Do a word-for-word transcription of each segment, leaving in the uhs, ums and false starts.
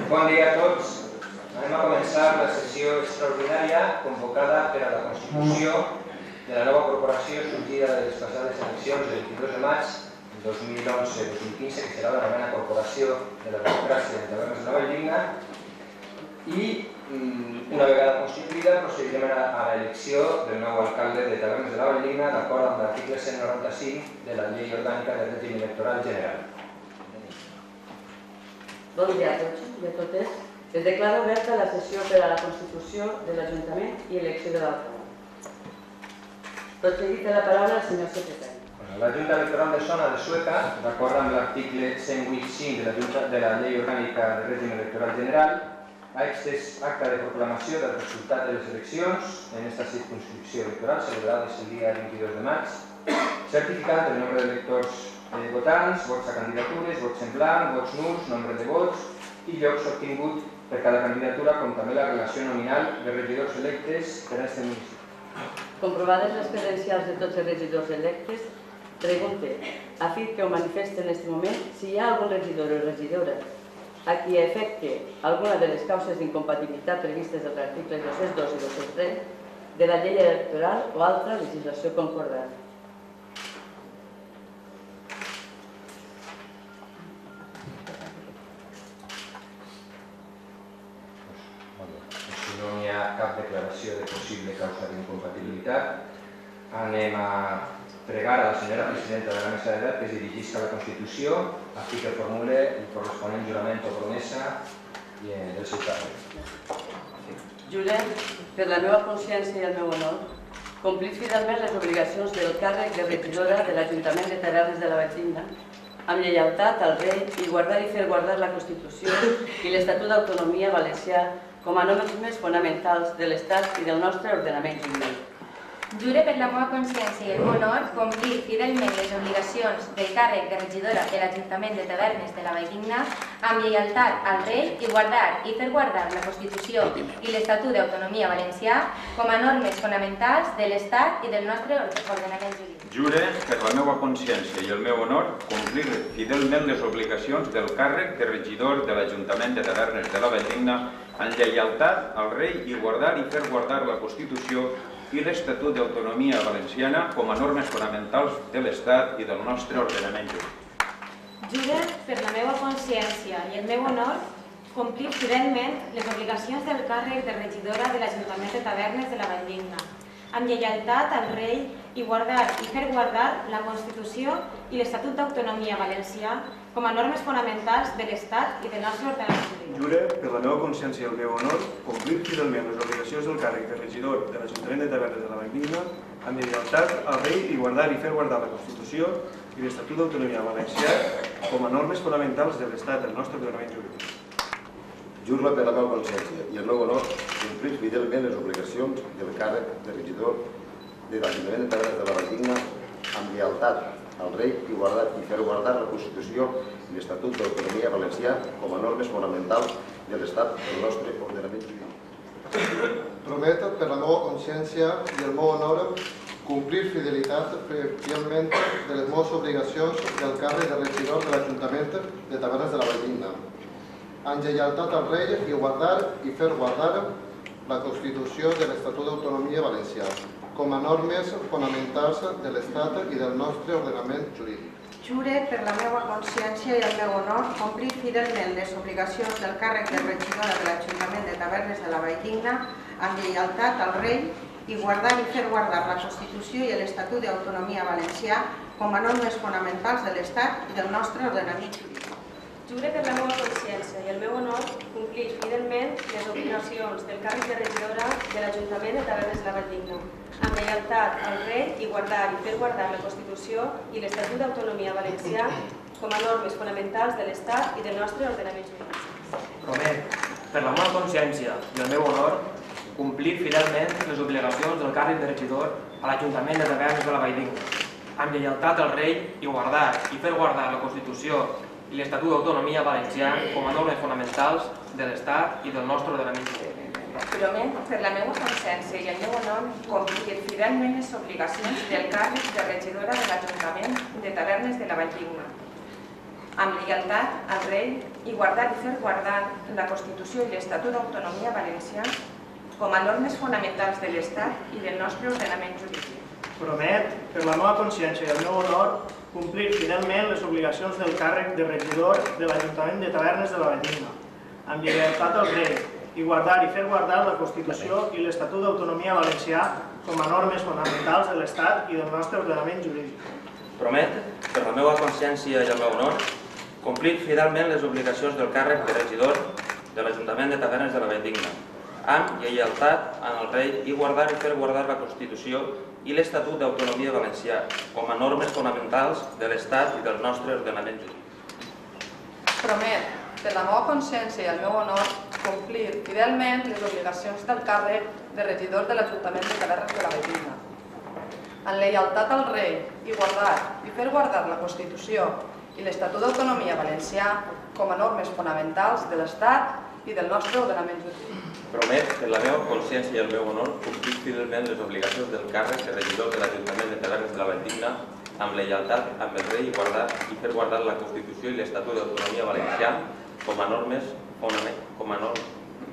Bon dia a tots. Anem a començar la sessió extraordinària convocada per a la constitució de la nova corporació sorgida de les passades eleccions del vint-i-dos de maig del dos mil onze dos mil quinze, que serà la novena corporació de la democràcia de Tavernes de la Valldigna. I una vegada constituïda procedirem a l'elecció del nou alcalde de Tavernes de la Valldigna d'acord amb l'article cent noranta-cinc de la Llei Orgànica de Règim Electoral General. Bon dia a tots i a totes. Es declara oberta la sessió per a la constitució de l'Ajuntament i elecció de l'alcalde. Procedit de la paraula al senyor secretari. La Junta Electoral de Zona de Sueca, d'acord amb l'article cent vuitanta-cinc de la Llei Orgànica de Règim Electoral General, ha extès acta de proclamació del resultat de les eleccions en esta circunscripció electoral celebrades el dia vint-i-dos de maig, certificat el nombre d'electors votants, vots a candidatures, vots en blanc, vots nuls, nombre de vots i llocs obtingut per cada candidatura, com també la relació nominal de regidors electes per a aquest municipi. Comprovades les credencials de tots els regidors electes, pregunte, a fi que ho manifeste en aquest moment, si hi ha algun regidor o regidora a qui afecte alguna de les causes d'incompatibilitat previstes dels articles dos-cents dos i dos-cents tres de la llei electoral o altra legislació concordant. Si no hi ha cap declaració de possible causa d'incompatibilitat, anem a pregar a la senyora presidenta de la mesa d'edat que es dirigisca a la Constitució a fi que formule el corresponent jurament o promesa del seu càrrec. Jure, per la meva consciència i el meu honor, complir fidelment les obligacions del càrrec de regidora de l'Ajuntament de Tavernes de la Valldigna, amb lleialtat al rei i guardar i fer guardar la Constitució i l'Estatut d'Autonomia Valencià com a normes fonamentals de l'Estat i del nostre ordenament jurídic. Jure per la meva consciència i el meu honor complir fidelment les obligacions del càrrec de regidora de l'Ajuntament de Tavernes de la Valldigna amb lleialtat al rei i guardar i fer guardar la Constitució i l'Estatut d'Autonomia Valencià com a normes fonamentals de l'Estat i del nostre ordenament jurídic. Jure per la meva consciència i el meu honor complir fidelment les obligacions del càrrec de regidor de l'Ajuntament de Tavernes de la Valldigna amb lleialtat al rei i guardar i fer guardar la Constitució i l'Estatut d'Autonomia Valenciana com a normes fonamentals de l'Estat i del nostre ordenament jurídic. Jure per la meva consciència i el meu honor complir fidelment les obligacions del càrrec de regidora de l'Ajuntament de Tavernes de la Valldigna, amb lleialtat al rei i guardar i fer guardar la Constitució i l'Estatut d'Autonomia Valencià com a normes fonamentals de l'Estat i del nostre ordenament jurídic. Jure, per la meva consciència i el meu honor, complir fidelment les obligacions del càrrec de regidor de l'Ajuntament de Tavernes de la Valldigna amb lleialtat al rei i guardar i fer guardar la Constitució i l'Estatut d'Autonomia Valencià com a normes fonamentals de l'Estat del nostre ordenament jurídic. Jure per la meva consciència i el meu honor complir fidelment les obligacions del càrrec de regidor de l'Ajuntament de Tavernes de la Valldigna amb lleialtat al rei i guardar i fer guardar la Constitució i l'Estatut d'Autonomia Valencià com a normes fonamentals de l'Estat del nostre ordenament jurídic. Prometo per la meva consciència i el meu honor complir fidelitat fielment de les meves obligacions del càrrec de regidor de l'Ajuntament de Tavernes de la Valldigna, amb lleialtat al rei i guardar i fer guardar la Constitució de l'Estatut d'Autonomia Valencià com a normes fonamentals de l'Estat i del nostre ordenament jurídic. Jure per la meva consciència i el meu honor complir fidelment les obligacions del càrrec de regidora de l'Ajuntament de Tavernes de la Valldigna amb lleialtat al rei i guardar i fer guardar la Constitució i l'Estatut d'Autonomia Valencià com a normes fonamentals de l'Estat i del nostre ordenament jurídic. Jure per la meva consciència i el meu honor complir fidelment les obligacions del càrrec de regidora de l'Ajuntament de Tavernes de la Valldigna amb lleialtat al rei i guardar i fer guardar la Constitució i l'Estatut d'Autonomia Valencià com a normes fonamentals de l'Estat i del nostre ordenament jurídic. Promet, per la meva consciència i el meu honor, complir fidelment les obligacions del càrrec de regidor a l'Ajuntament de Tavernes de la Valldigna amb lleialtat al rei i guardar i fer guardar la Constitució i l'Estatut d'Autonomia Valencià com a normes fonamentals de l'Estat i del nostre ordenament jurídic. Promet, per la meva consciència i el meu honor, complir fidelment les obligacions del càrrec de regidora de l'Ajuntament de Tavernes de la Valldigna amb lleialtat al rei i guardar i fer guardar la Constitució i l'Estatut d'Autonomia Valencià com a normes fonamentals de l'Estat i del nostre ordenament jurídic. Promet, per la meva consciència i el meu honor, complir fidelment les obligacions del càrrec de regidor de l'Ajuntament de Tavernes de la Valldigna, amb lleialtat al rei, i guardar i fer guardar la Constitució i l'Estatut d'Autonomia Valencià com a normes fonamentals de l'Estat i del nostre ordenament jurídic. Promet, per la meva consciència i el meu honor, complir fidelment les obligacions del càrrec de regidor de l'Ajuntament de Tavernes de la Valldigna, amb lleialtat al rei i guardar i fer guardar la Constitució i l'Estatut d'Autonomia Valencià com a normes fonamentals de l'Estat i del nostre ordenament jurídic. Promet, per la meva consciència i el meu honor, complir fidelment les obligacions del càrrec de regidor de l'Ajuntament de Tavernes de la Valldigna, amb lleialtat al rei i guardar i fer guardar la Constitució i l'Estatut d'Autonomia Valencià com a normes fonamentals de l'Estat i del nostre ordenament jurídic. Promet, per la meva consciència i el meu honor, complir fidelment les obligacions del càrrec de regidor de l'Ajuntament de Tavernes de la Valldigna amb lleialtat amb el rei i guardar i fer guardar la Constitució i l'Estatut d'Autonomia Valencià com a normes com a normes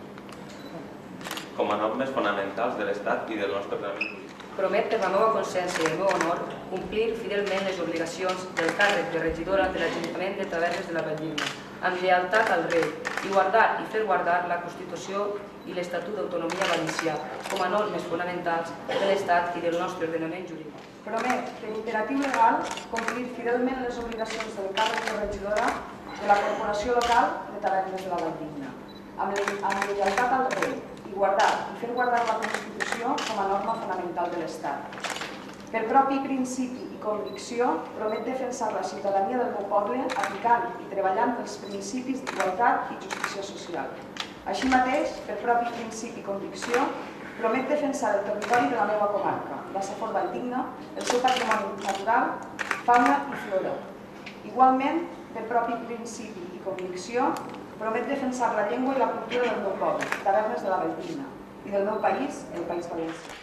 com a normes fonamentals de l'Estat i del nostre ordenament jurídic. Promet per la meva consciència i el meu honor complir fidelment les obligacions del càrrec de regidora de l'Ajuntament de Tavernes de la Valldigna, amb lleialtat al rei, i guardar i fer guardar la Constitució i l'Estatut d'Autonomia Valencià com a normes fonamentals de l'Estat i del nostre ordenament jurídic. Promet, per imperatiu legal, complir fidelment les obligacions del càrrec de regidora de la Corporació Local de Tavernes de la Valldigna, amb lleialtat al rei, i guardar i fer guardar la Constitució com a norma fonamental de l'Estat. Per propi principi i convicció, promet defensar la ciutadania del meu poble aplicant i treballant pels principis d'igualtat i justícia social. Així mateix, per propi principi i convicció, promet defensar el territori de la meva comarca, la Safor Valldigna, el seu patrimoni natural, fauna i flora. Igualment, per propi principi i convicció, promet defensar la llengua i la cultura del meu poble, Tavernes de la Valldigna, i del meu país, el País Valencià.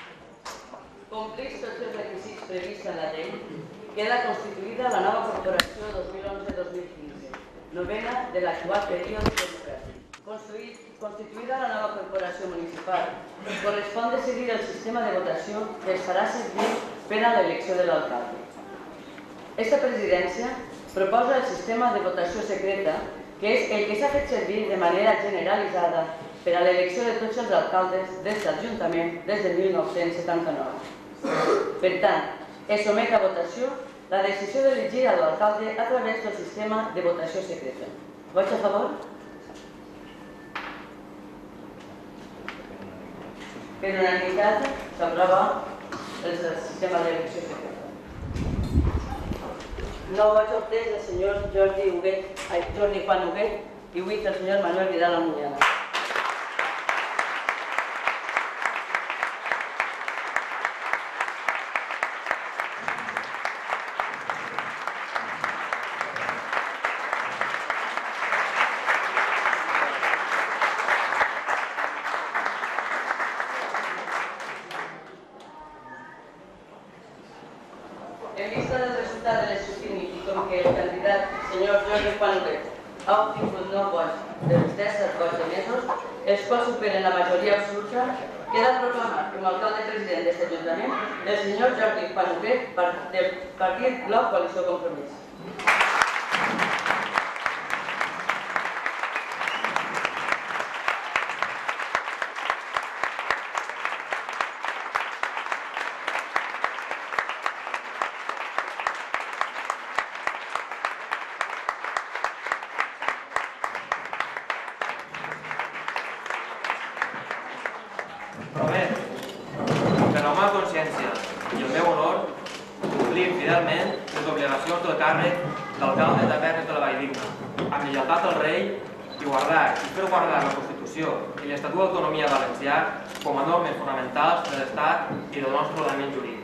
Complís tots els requisits previstos en la llei, queda constituïda la nova corporació dos mil onze dos mil quinze, novena de l'actual període democràtic. Constituïda la nova corporació municipal, correspon decidir el sistema de votació que es farà servir per a l'elecció de l'alcalde. Esta presidència proposa el sistema de votació secreta, que és el que s'ha fet servir de manera generalitzada per a l'elecció de tots els alcaldes des l'Ajuntament des de mil nou-cents setanta-nou. Per tant, es somet a votació la decisió d'elegir l'alcalde a través del sistema de votació secreta. Vots a favor? Per unanimitat s'aprova el sistema d'elecció secreta. No vaig obtenir el senyor Jordi Huguet, Jordi Juan Huguet i vuit el senyor Manuel Vidal Almuñana. En vista del resultat de l'escrutini i com que el candidat, senyor Jordi Juan Huguet, ha obtingut nou vots dels disset vots emesos, els quals superen la majoria absoluta, queda proclamat com a alcalde president d'aquest ajuntament el senyor Jordi Juan Huguet del Partit Blau Coalició Compromís. Promet, per la meva consciència i el meu honor, complir fidelment les obligacions del càrrec d'alcalde de Tavernes de la Valldigna, amb lleialtat al rei i guardar i fer guardar la Constitució i l'Estatut d'Autonomia Valencià com a normes fonamentals de l'Estat i del nostre ordenament jurídic.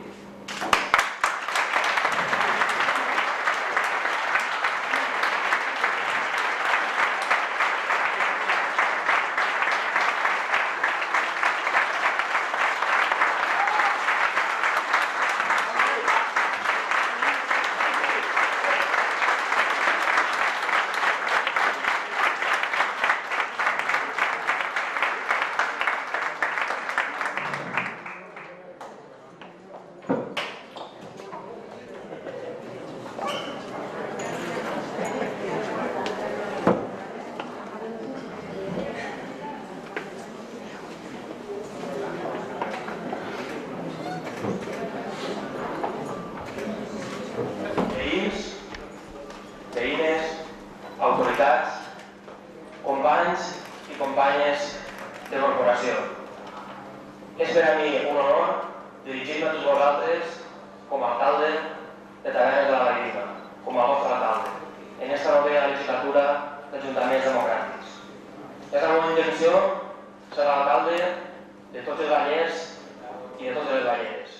companyes de corporació. És per a mi un honor dirigir-me a tots vosaltres com a alcalde de Tavernes de la Valldigna, com a vostre alcalde, en esta novena legislatura d'Ajuntaments Democràtics. És la meva intenció ser l'alcalde de tots els vallers i de totes les valleres.